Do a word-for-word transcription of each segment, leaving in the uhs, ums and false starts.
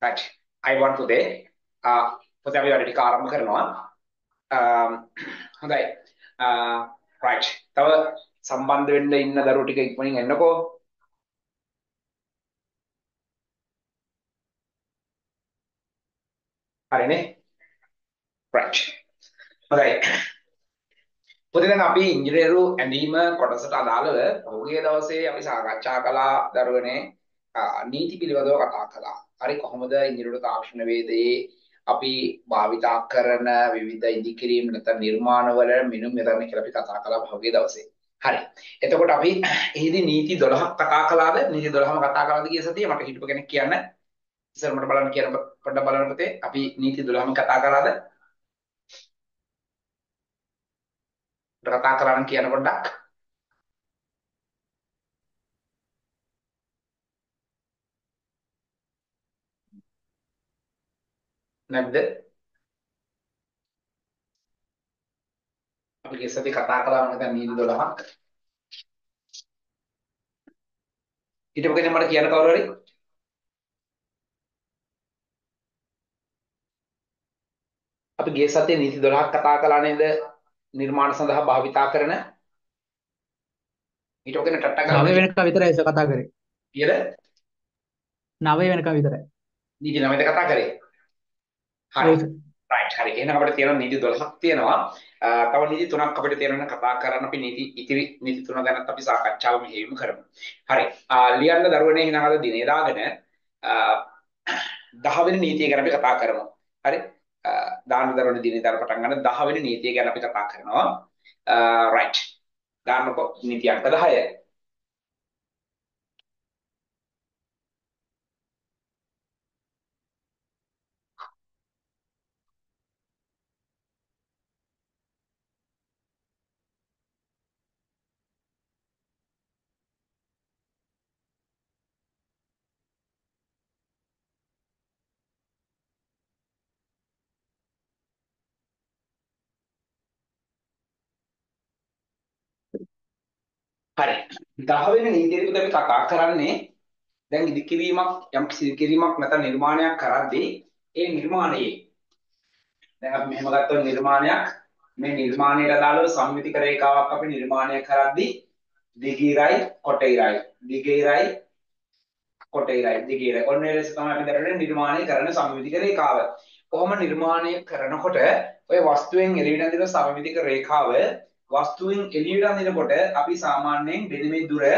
right I want today uh පොතේ අපි වැඩ ටික ආරම්භ කරනවා um හොඳයි uh right තව සම්බන්ධ වෙන්න ඉන්න දරුවෝ ටික ඉක්මනින් එන්නකෝ හරිනේ right හොඳයි පොතේ දැන් අපි ඉංජිනේරු ඇඳීම කොටසට අදාළව පහුගිය දවසේ අපි සාකච්ඡා කළා දරුවනේ නීති පිළිබඳව කතා කළා හරි කොහොමද ඉංජිනේරු තාක්ෂණ වේදයේ අපි භාවිතා කරන විවිධ ඉදිකිරීම් නැත්නම් නිර්මාණවල මිනුම් මෙතන කියලා අපි කතා කළා පහුගිය දවසේ. හරි. එතකොට අපි එහිදී නීති දොළහක් කතා කළාද? නීති දොළහම කතා කළාද කිය සතියේ මට හිතපු කෙනෙක් කියන්න. ඉතින් මට බලන්න කියන පොඩ්ඩක් බලන්න පුතේ. අපි නීති දොළහම කතා කළාද? කතා කරලා නම් කියන පොඩ්ඩක්. නැද්ද? අපි ගිය සතියේ කතා කළා මම දැන් නීති දොළහක්. ඊට පස්සේ මට කියන කවුරු හරි අපි ගිය සතියේ නීති දොළහක් කතා කළා නේද? නිර්මාණ සඳහා භාවිතා කරන ඊට ඔකනේ ටට්ටා කරලා නවය වෙනකම් විතරයි ඒක කතා කරේ. කීයද? නවය වෙනකම් විතරයි. නීති නවයද කතා කරේ. හරි. ඔව් සර්. රයිට් හරි. එහෙනම් අපිට තියෙනවා නීති දොළහක් තියෙනවා. තව නීති තුනක් අපිට තියෙනවා කතා කරන්න අපි නීති ඉතිරි නීති තුන ගැනත් අපි සාකච්ඡාව මෙහෙයුම් කරමු. හරි. ලියන්න දරුවනේ එහෙනම් අද දිනේ දාගෙන දහ වෙනි නීතිය ගැන අපි කතා කරමු. හරි. දාන්න දරුවනේ දිනේ දාලා පටන් ගන්න දහ වෙනි නීතිය ගැන අපි කතා කරනවා. රයිට්. දාන්නකො නීති අංක දහය. හරි. දහ වෙනි නීතියේදී අපි කතා කරන්නේ දැන් ඉදිකිරීමක් යම් කිරීමක් නැත්නම් නිර්මාණයක් කරද්දී ඒ නිර්මාණයේ දැන් අපි මෙහෙම ගත්තොත් නිර්මාණයක් මේ නිර්මාණයට අදාළව සම්මිතික රේඛාවක් අපි නිර්මාණය කරද්දී දිගිරයි කොටිරයි දිගිරයි කොටිරයි දිගිරයි ඔන්න ඒ ලෙස තමයි අපි දරන්නේ නිර්මාණය කරන සම්මිතික රේඛාව. කොහොම නිර්මාණය කරනකොට ඔය වස්තුවෙන් එළියට අදින සම්මිතික රේඛාව වස්තුවෙන් එළියට අදිනකොට අපි සාමාන්‍යයෙන් මෙන්න මේ දුර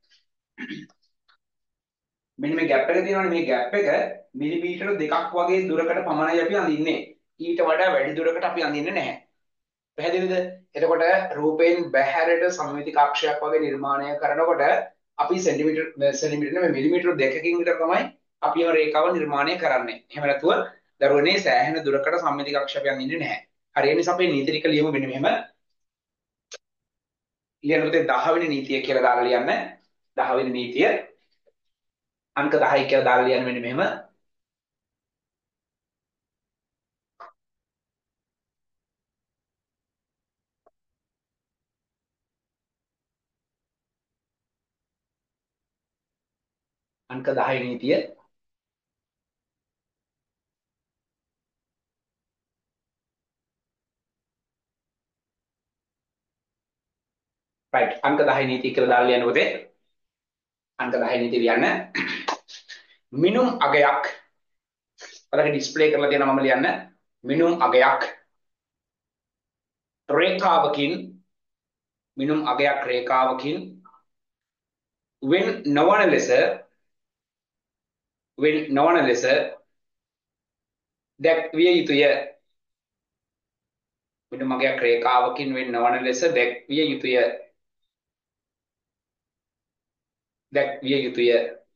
මෙන්න මේ ગેප් එක තියෙනවනේ මේ ગેප් එක මිලිමීටර දෙකක් වගේ දුරකට පමණයි අපි අඳින්නේ. ඊට වඩා වැඩි දුරකට අපි අඳින්නේ නැහැ. පැහැදිලිද? එතකොට රූපයෙන් බැහැරට සමමිතික අක්ෂයක් වගේ නිර්මාණය කරනකොට අපි සෙන්ටිමීටර සෙන්ටිමීටර නෙමෙයි මිලිමීටර දෙකකින් විතර තමයි අපි මේ රේඛාව නිර්මාණය කරන්නේ. එහෙම නැතුව දරුවනේ සෑහෙන දුරකට සමමිතික අක්ෂය අපි අඳින්නේ නැහැ. හරි ඒ නිසා අපි නීති ටික ලියමු මෙන්න මෙහෙම. ලියනකොට දහ වෙනි නීතිය කියලා දාලා ලියන්න. දහ වෙනි නීතිය අංක දහයි කියලා දාලා ලියන්න මෙන්න මෙහෙම. අංක දහයි නීතිය right අංක දහයි නීතිය කියලා දාලා ලියන්න පුතේ. අංක දහයි නීතිය ලියන්න. මිනුම් අගයක් බලන්න ඩිස්ප්ලේ කරලා තියෙනවා මම ලියන්න. මිනුම් අගයක් රේඛාවකින් මිනුම් අගයක් රේඛාවකින් when නොවන ලෙස when නොවන ලෙස දැක්විය යුතුය. මිනුම් අගයක් රේඛාවකින් when නොවන ලෙස දැක්විය යුතුය. දැක්විය යුතුය.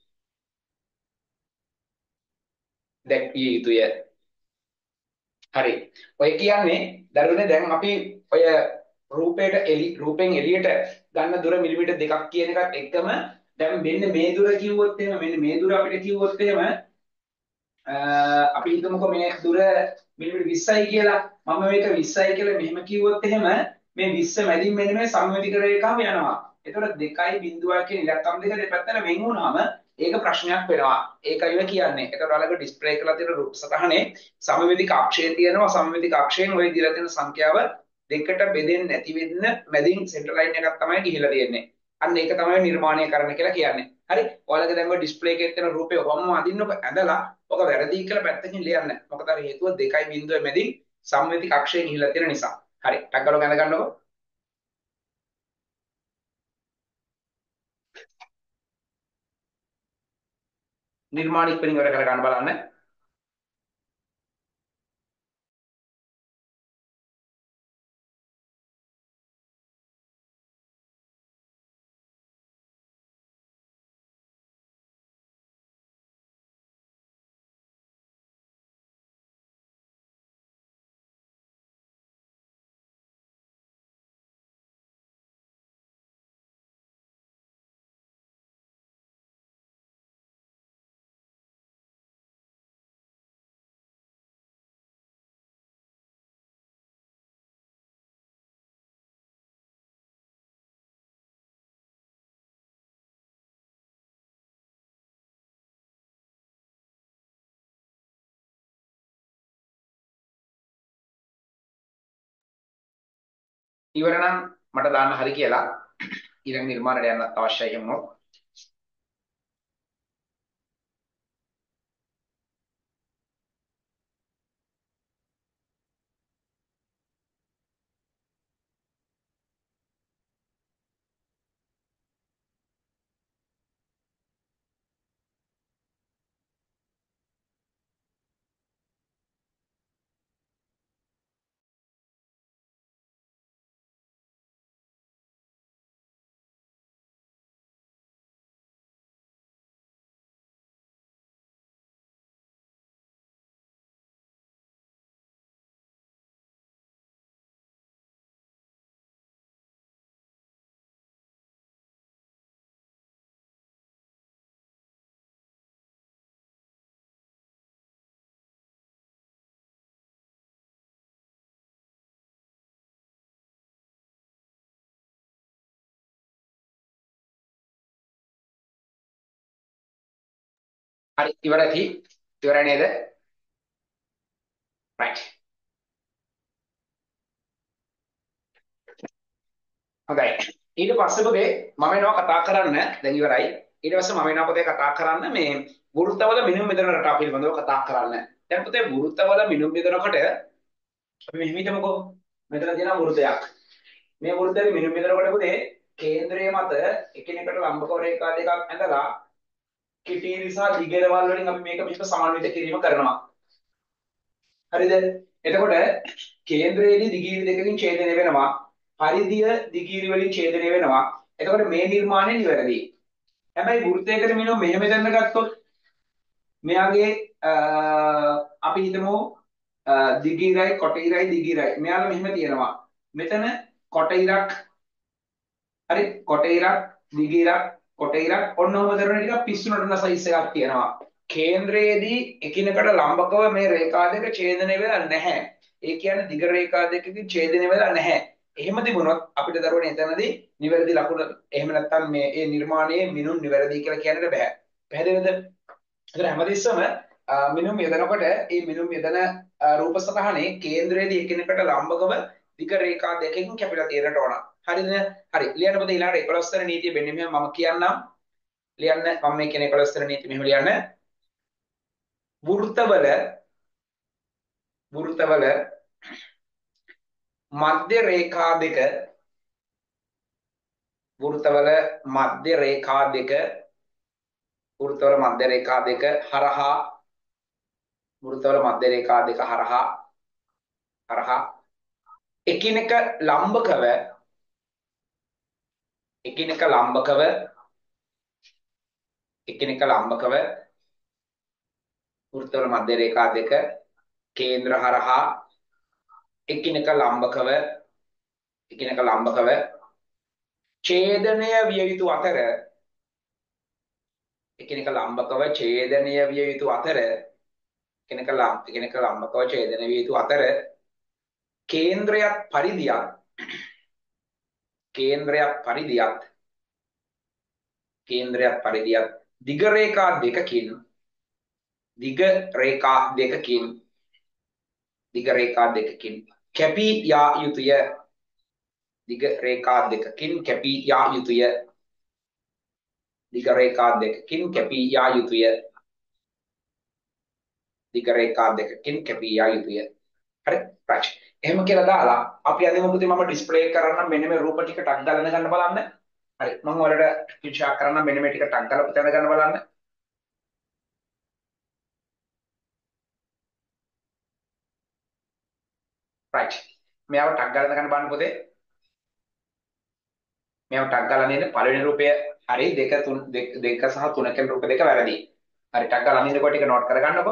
දැක්විය යුතුය. හරි. ඔය කියන්නේ දරුවනේ දැන් අපි ඔය රූපයට එලි රූපෙන් එළියට ගන්න දුර මිලිමීටර් දෙකක් කියන එකත් එක්කම දැන් මෙන්න මේ දුර කිව්වොත් එහෙම මෙන්න මේ දුර අපිට කිව්වොත් එහෙම අපි හිතමුකෝ මේ දුර මිලිමීටර් විස්සයි කියලා. මම මේක විස්සයි කියලා මෙහෙම කිව්වොත් එහෙම මේ විස්ස මැදින් මෙන්න මේ සම්මිතික රේඛාව යනවා. එතකොට දෙකයි බිංදුවයි කියන ඉලක්කම් දෙක දෙපැත්තට වෙන් වුණාම ඒක ප්‍රශ්නයක් වෙනවා. ඒකයි ඔය කියන්නේ. ඒකට ඔයාලගේ ඩිස්ප්ලේ කරලා තියෙන රූප සටහනේ සමමිතික අක්ෂය තියෙනවා. සමමිතික අක්ෂයෙන් ওই දීලා තියෙන සංඛ්‍යාව දෙකට බෙදෙන්නේ නැති වෙන්න මැදින් සෙන්ටර් ලයින් එකක් තමයි ගිහිලා තියෙන්නේ. අන්න ඒක තමයි නිර්මාණය කරන්න කියලා කියන්නේ. හරි. ඔයාලගේ දැන් ඔය ඩිස්ප්ලේ එකේ තියෙන රූපේ ඔබම අදින්නකො ඇඳලා ඔක වැරදි කියලා පැත්තකින් ලියන්න. මොකද අර හේතුව දෙකයි බිංදුව මැදින් සමමිතික අක්ෂයෙන් ගිහිලා තියෙන නිසා. හරි. ටක් ගාලා ගඳ ගන්නකො. නිර්මාණ ඉක්මනින් ඉවර කර ගන්න බලන්න. ඉවර නම් මට දාන්න හරි කියලා ඊළඟ නිර්මාණයට යන්න අවශ්‍යයි වුණොත් හරි ඉවරයි ඉවරයි නේද? right හොඳයි. ඊට පස්සේ පුතේ මම එනවා කතා කරන්න දැන් ඉවරයි. ඊට පස්සේ මම එනවා පුතේ කතා කරන්න මේ වෘත්තවල මිනුම් බෙදන රටාව පිළිබඳව කතා කරන්න. දැන් පුතේ වෘත්තවල මිනුම් බෙදනකොට අපි මෙහෙම හිතමුකෝ. මෙතන තියෙනවා වෘත්තයක්. මේ වෘත්තයේ මිනුම් බෙදනකොට පුතේ කේන්ද්‍රයේ මත එකිනෙකට ලම්බකව රේඛා දෙකක් ඇඳලා කිටීරි සහ දිගේරවල් වලින් අපි මේක මෙහෙම සමන්විත කිරීම කරනවා. හරිද? එතකොට කේන්ද්‍රයේදී දිගීරි දෙකකින් ඡේදනය වෙනවා. පරිධිය දිගීරි වලින් ඡේදනය වෙනවා. එතකොට මේ නිර්මාණය නිවැරදියි. හැබැයි වෘත්තයකට මෙන්න මෙහෙම දෙන්න ගත්තොත් මෙයාගේ අපි හිතමු දිගීරයි කොටීරයි දිගීරයි. මෙයාලා මෙහෙම තියෙනවා. මෙතන කොටීරක් හරි කොටීරක් දිගීරක් කොටීරක් ඔන්නෝම දරන ටික පිස්සු නටන සයිස් එකක් තියෙනවා. කේන්ද්‍රයේදී එකිනෙකට ලම්බකව මේ රේඛා දෙක ඡේදනය වෙලා නැහැ. ඒ කියන්නේ දිග රේඛා දෙකකින් ඡේදනය වෙලා නැහැ. එහෙම තිබුණොත් අපිට දරුවනේ එතනදී නිවැරදි ලකුණ එහෙම නැත්නම් මේ ඒ නිර්මාණයේ මිනුම් නිවැරදි කියලා කියන්නට බෑ. පැහැදිලිද? ඒතර හැමතිස්සම මිනුම් යදනකොට මේ මිනුම් යදන රූප සටහනේ කේන්ද්‍රයේදී එකිනෙකට ලම්බකව දිග රේඛා දෙකකින් කැපිලා තියෙනට ඕන. හරිද? හරි. ලියන්න පොතේ ඊළඟට එකොළොස් වෙනි නීතිය වෙන්නේ මෙහෙම මම කියන්නම්. ලියන්න මම මේ කියන එකොළොස් වෙනි නීතිය මෙහෙම ලියන්න. වෘත්තවල වෘත්තවල මධ්‍ය රේඛා දෙක වෘත්තවල මධ්‍ය රේඛා දෙක වෘත්තවල මධ්‍ය රේඛා දෙක හරහා වෘත්තවල මධ්‍ය රේඛා දෙක හරහා හරහා එකිනෙක ලම්බකව එකිනෙක ලම්බකව එකිනෙක ලම්බකව වෘත්තවල මධ්‍ය රේඛා දෙක කේන්ද්‍ර හරහා එකිනෙක ලම්බකව එකිනෙක ලම්බකව ඡේදනය විය යුතු අතර එකිනෙක ලම්බකව ඡේදනය විය යුතු අතර එකිනෙක ලම් එකිනෙක ලම්බකව ඡේදනය විය යුතු අතර කේන්ද්‍රයක් පරිධියක් කේන්ද්‍රයක් පරිධියක් කේන්ද්‍රයක් පරිධියක් දිග රේඛා දෙකකින් දිග රේඛා දෙකකින් දිග රේඛා දෙකකින් කැපී යා යුතුය. දිග රේඛා දෙකකින් කැපී යා යුතුය. දිග රේඛා දෙකකින් කැපී යා යුතුය. දිග රේඛා දෙකකින් කැපී යා යුතුය. හරි රයිට්. එහෙම කියලා දාලා අපි අද මොකද මම ඩිස්ප්ලේ කරන්න මෙන්න මේ රූප ටික ටක් ගලන ගන්න බලන්න. හරි මම ඔයාලට ස්ක්‍රීන් ෂොට් කරන්න මෙන්න මේ ටික ටක් ගලපු තැන ගන්න බලන්න. රයිට්. මෙයාව ටක් ගලන ගන්න බලන්න පොතේ. මෙයාව ටක් ගලන ඉන්න පළවෙනි රූපය හරි දෙක තුන දෙක සහ තුන කියන රූප දෙක වැරදි. හරි ටක් ගලන ඉන්නකොට ටික නෝට් කරගන්නකො.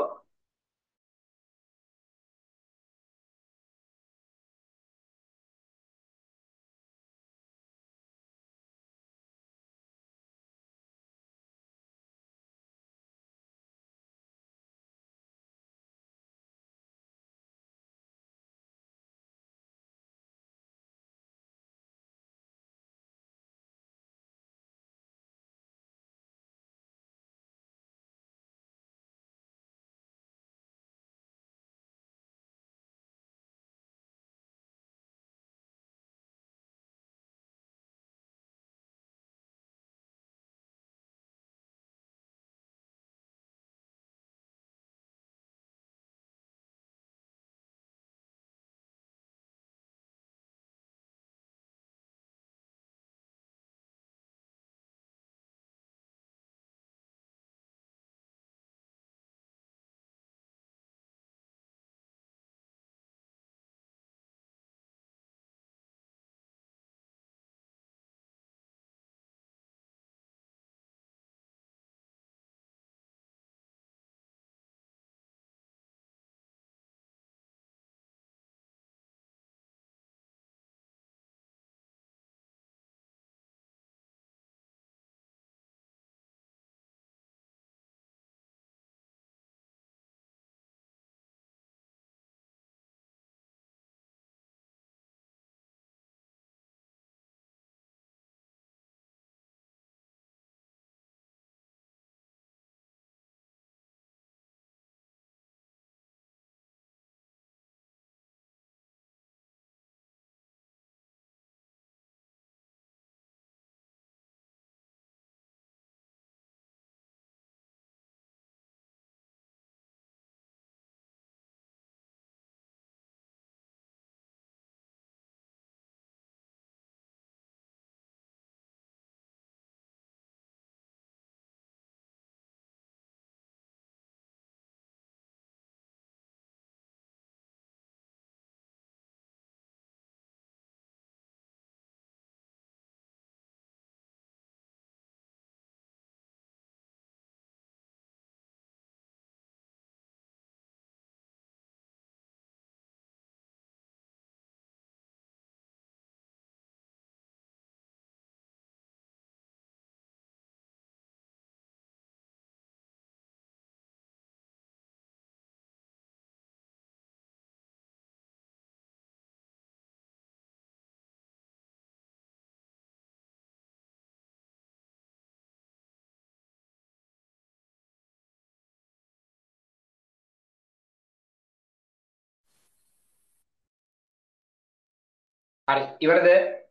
හරි ඉවරද?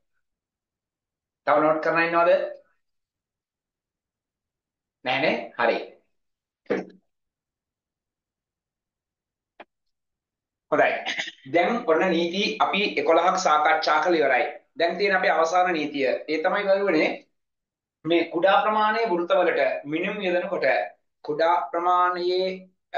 තව නෝට් කරන්න ඉන්නවද? නෑනේ. හරි. හොඳයි. දැන් ඔන්න නීති අපි එකොළහක් සාකච්ඡා කළ ඉවරයි. දැන් තියෙන අපේ අවසාන නීතිය. ඒ තමයි ගල්වනේ මේ කුඩා ප්‍රමාණයේ වෘත්තවලට මිනිම් යොදනකොට කුඩා ප්‍රමාණයේ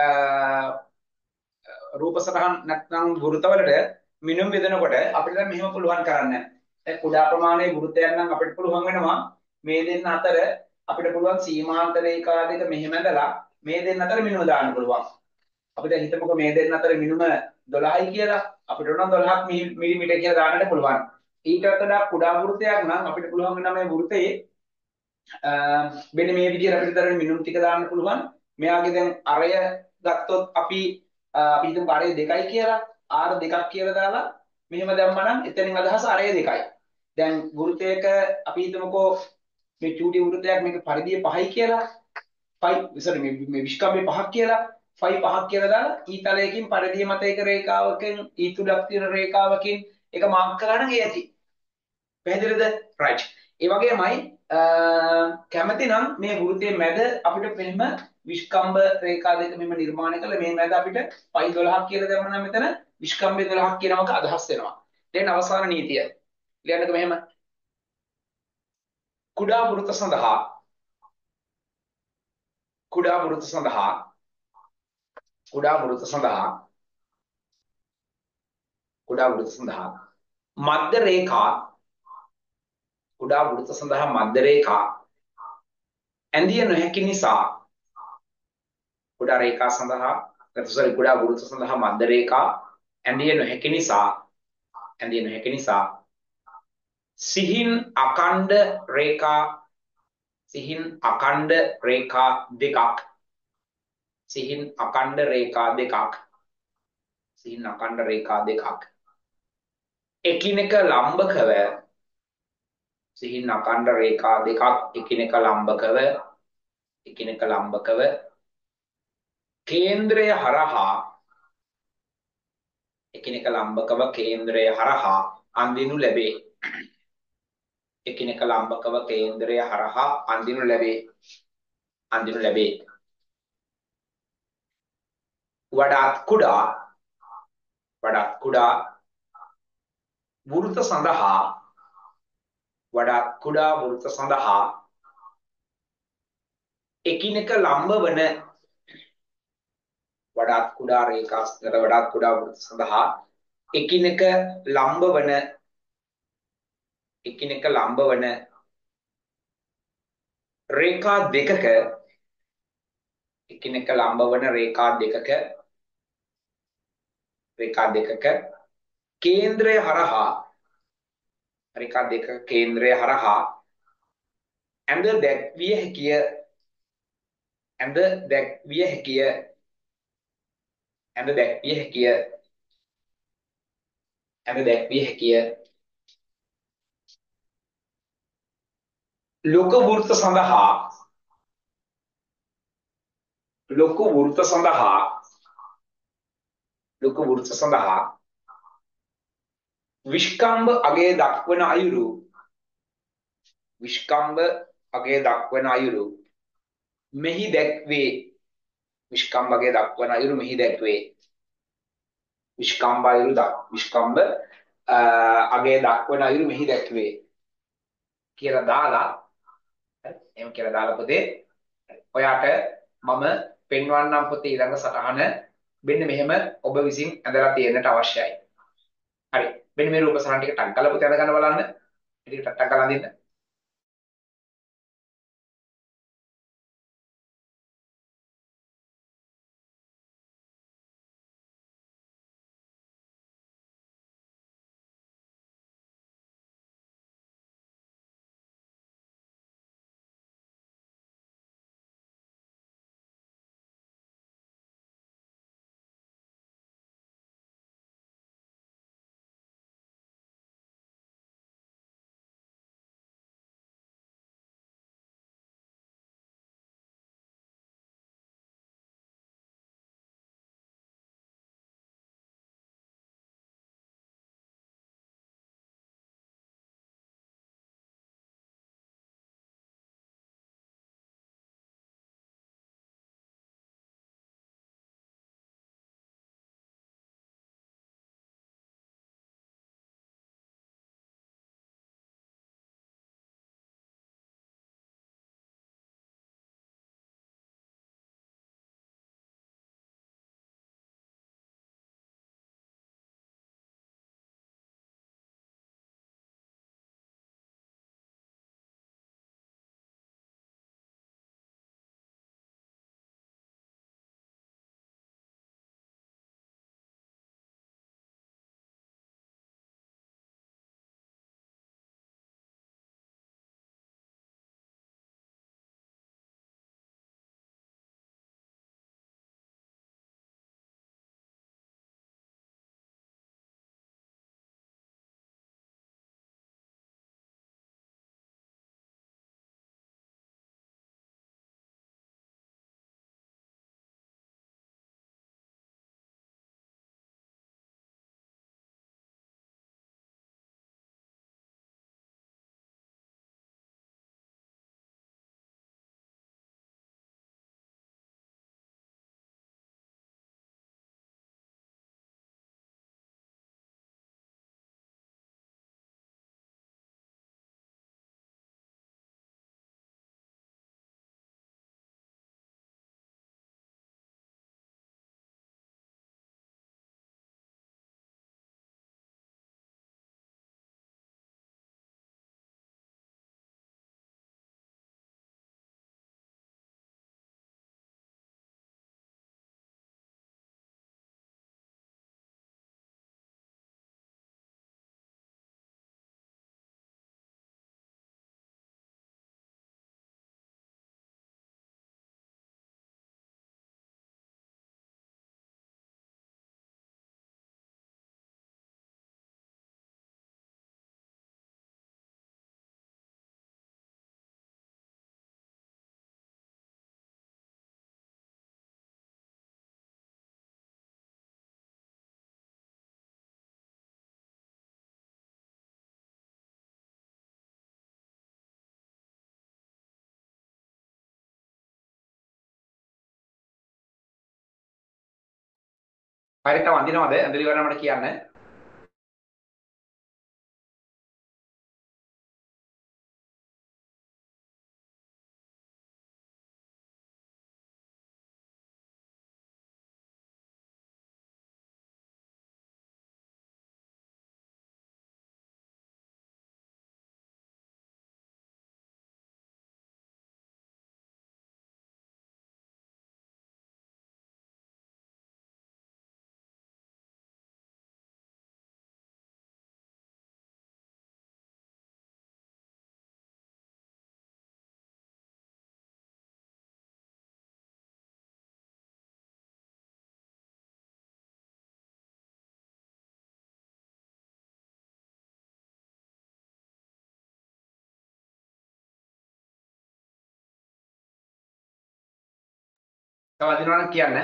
රූප සටහන් නැත්නම් වෘත්තවලට මිනුම් බෙදනකොට අපිට දැන් මෙහෙම පුළුවන් කරන්න. දැන් කුඩා ප්‍රමාණයේ වෘත්තයන් නම් අපිට පුළුවන් වෙනවා මේ දෙන්න අතර අපිට පුළුවන් සීමාන්ත රේඛා දෙක මෙහෙම ඇඳලා මේ දෙන්න අතර මිනුම දාන්න පුළුවන්. අපි දැන් හිතමුකෝ මේ දෙන්න අතර මිනුම දොළහයි කියලා. අපිට උනම් දොළහක් මිලිමීටර කියලා දාන්නට පුළුවන්. ඊට වඩා කුඩා වෘත්තයක් නම් අපිට පුළුවන් වෙනවා මේ වෘත්තයේ මෙන්න මේ විදිහට අපිට තරම් මිනුම් ටික දාන්න පුළුවන්. මෙයාගේ දැන් අරය ගත්තොත් අපි අපි හිතමු අරය දෙකයි කියලා ආර දෙකක් කියලා දාලා මෙහෙම දැම්මා නම් එතනින් අදහස අරය දෙකයි. දැන් වෘත්තයක අපි හිතමුකෝ මේ චූටි වෘත්තයක් මේක පරිධිය පහයි කියලා. ෆයි sorry මේ මේ විස්කම්බේ පහක් කියලා ෆයි පහක් කියලා දාලා ඊතලයකින් පරිධිය මත එක රේඛාවකින් ඊ තුඩක් තියෙන රේඛාවකින් එක මාක් කරා නම් ඒ ඇති. පැහැදිලිද? right. ඒ වගේමයි කැමති නම් මේ වෘත්තයේ මැද අපිට මෙහෙම විස්කම්බ රේඛා දෙක මෙහෙම නිර්මාණය කළා මේ මැද අපිට ෆයි දොළහක් කියලා දැම්ම නම් මෙතන විස්කම්බේ දොළහක් කියනමක අදහස් වෙනවා. දැන් අවසාන නීතිය. ලියන්නක මෙහෙම කුඩා වෘත්ත සඳහා කුඩා වෘත්ත සඳහා කුඩා වෘත්ත සඳහා කුඩා වෘත්ත සඳහා මධ්‍ය රේඛා කුඩා වෘත්ත සඳහා මධ්‍ය රේඛා ඇඳිය නොහැකි නිසා කුඩා රේඛා සඳහා sorry කුඩා වෘත්ත සඳහා මධ්‍ය රේඛා ඇඳිය නොහැකි නිසා ඇඳිය නොහැකි නිසා සිහින් අඛණ්ඩ රේඛා සිහින් අඛණ්ඩ රේඛා දෙකක් සිහින් අඛණ්ඩ රේඛා දෙකක් සිහින් අඛණ්ඩ රේඛා දෙකක් එකිනෙක ලම්බකව සිහින් අඛණ්ඩ රේඛා දෙකක් එකිනෙක ලම්බකව එකිනෙක ලම්බකව කේන්ද්‍රය හරහා එකිනෙක ලම්බකව කේන්ද්‍රය හරහා අඳිනු ලැබේ. එකිනෙක ලම්බකව කේන්ද්‍රය හරහා අඳිනු ලැබේ. අඳිනු ලැබේ. වඩාත් කුඩා වඩාත් කුඩා වෘත්ත සඳහා වඩාත් කුඩා වෘත්ත සඳහා එකිනෙක ලම්බ වන වඩාත් කුඩා රේඛා වඩාත් කුඩා වෘත්ත සඳහා එකිනෙක ලම්බ වන එකිනෙක ලම්බ වන රේඛා දෙකක එකිනෙක ලම්බ වන රේඛා දෙකක රේඛා දෙකක කේන්ද්‍රය හරහා රේඛා දෙක කේන්ද්‍රය හරහා ඇඳ දැක්විය හැකිය ඇඳ දැක්විය හැකිය ඇඳ දැක්විය හැකිය ඇඳ දැක්විය හැකිය ලොකු වෘත්ත සඳහා ලොකු වෘත්ත සඳහා ලොකු වෘත්ත සඳහා විස්කම්බ අගය දක්වන අයුරු විස්කම්බ අගය දක්වන අයුරු මෙහි දැක්වේ විස්කම්බ අගය දක්වන අයුරු මෙහි දැක්වේ විස්කම්බ අයුරු දක් විස්කම්බ අගය දක්වන අයුරු මෙහි දැක්වේ කියලා දාලා එහෙම කියලා දාලා පොතේ ඔයාට මම පෙන්වන්නම් පොතේ ඊළඟ සටහන මෙන්න මෙහෙම ඔබ විසින් ඇඳලා තියෙන්නට අවශ්‍යයි. හරි. මෙන්න මේ රූප සටහන් ටික ටක් කරලා පොතේ අඳ ගන්න බලන්න. ටික ටක් ටක් කරලා අඳින්න. හරි තව අඳිනවද? ඇඳලි ඉවර මට කියන්න. තව අඳිනවා නම් කියන්න.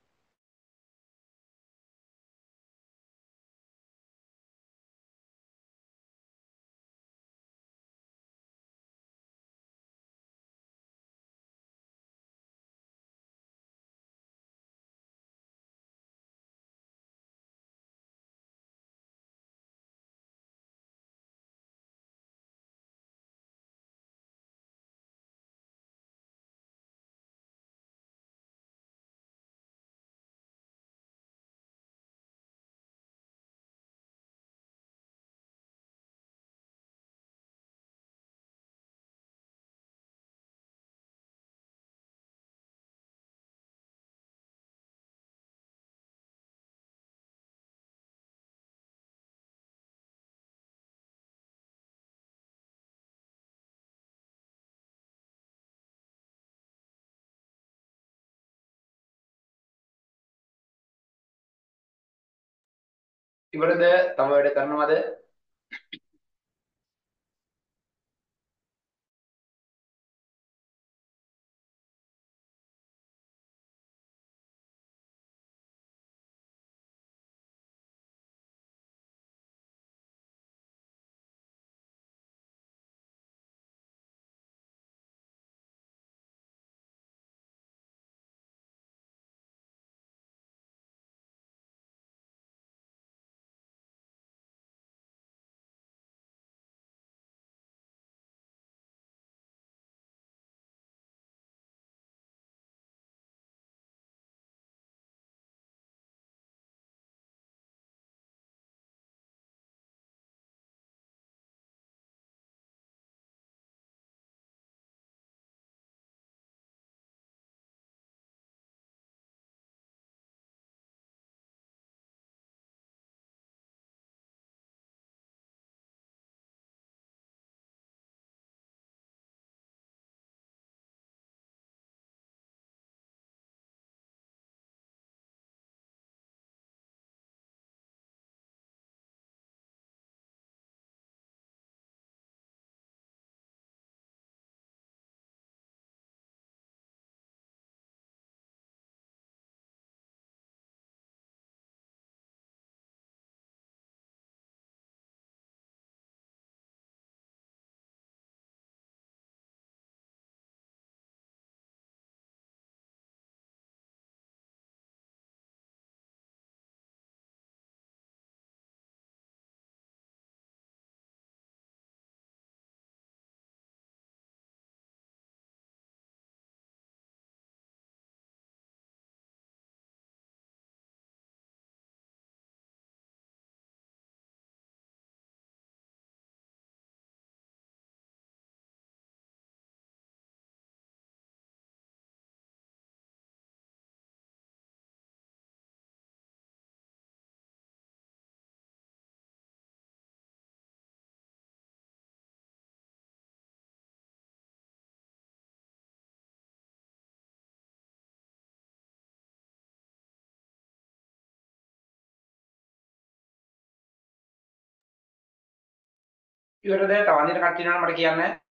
ඉවරද? තව වැඩ කරනවද? ඉවරද? තව අඳින කට්ටිය ඉන්නවනම් මට කියන්න.